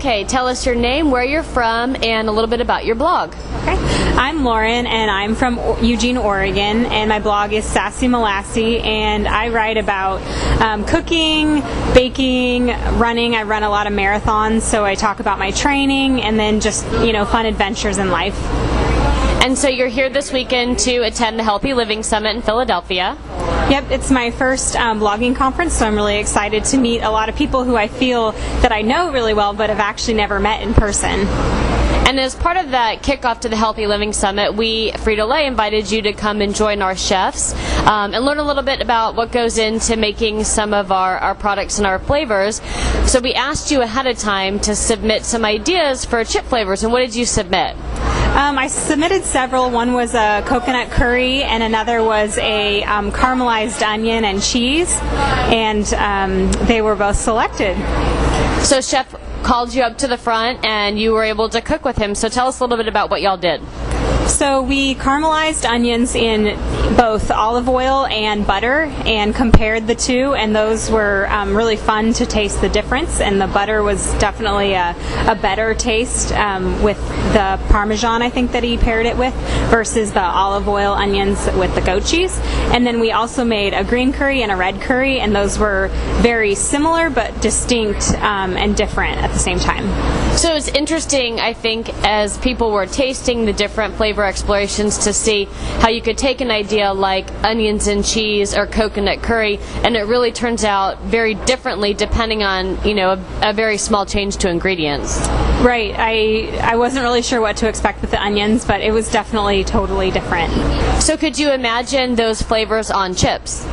Okay, tell us your name, where you're from, and a little bit about your blog. Okay. I'm Lauren, and I'm from Eugene, Oregon, and my blog is Sassy Molassy, and I write about cooking, baking, running. I run a lot of marathons, so I talk about my training, and then just, fun adventures in life. And so you're here this weekend to attend the Healthy Living Summit in Philadelphia. Yep, it's my first blogging conference, so I'm really excited to meet a lot of people who I feel that I know really well, but have actually never met in person. And as part of that kickoff to the Healthy Living Summit, we, Frito-Lay, invited you to come and join our chefs and learn a little bit about what goes into making some of our products and our flavors. So we asked you ahead of time to submit some ideas for chip flavors, and what did you submit? I submitted several. One was a coconut curry, and another was a caramelized onion and cheese, and they were both selected. So Chef called you up to the front, and you were able to cook with him. So tell us a little bit about what y'all did. So we caramelized onions in both olive oil and butter and compared the two, and those were really fun to taste the difference, and the butter was definitely a better taste with the Parmesan, I think, that he paired it with, versus the olive oil onions with the goat cheese. And then we also made a green curry and a red curry, and those were very similar but distinct and different at the same time. So it's interesting, I think, as people were tasting the different flavor explorations, to see how you could take an idea like onions and cheese or coconut curry, and it really turns out very differently depending on, a very small change to ingredients. Right. I wasn't really sure what to expect with the onions, but it was definitely totally different. So could you imagine those flavors on chips?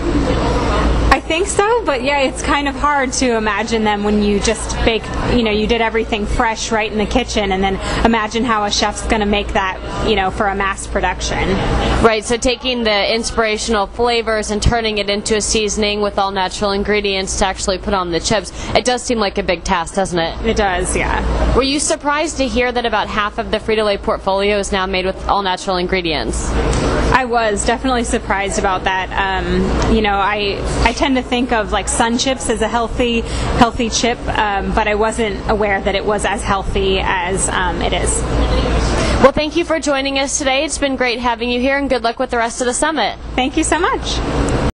I think so, but yeah, it's kind of hard to imagine them when you just bake, you did everything fresh right in the kitchen, and then imagine how a chef's going to make that, for a mass production. Right, so taking the inspirational flavors and turning it into a seasoning with all natural ingredients to actually put on the chips, it does seem like a big task, doesn't it? It does, yeah. Were you surprised to hear that about half of the Frito-Lay portfolio is now made with all natural ingredients? I was definitely surprised about that. I tend to think of like Sun Chips as a healthy chip, but I wasn't aware that it was as healthy as it is. Well, thank you for joining us today. It's been great having you here, and good luck with the rest of the summit. Thank you so much.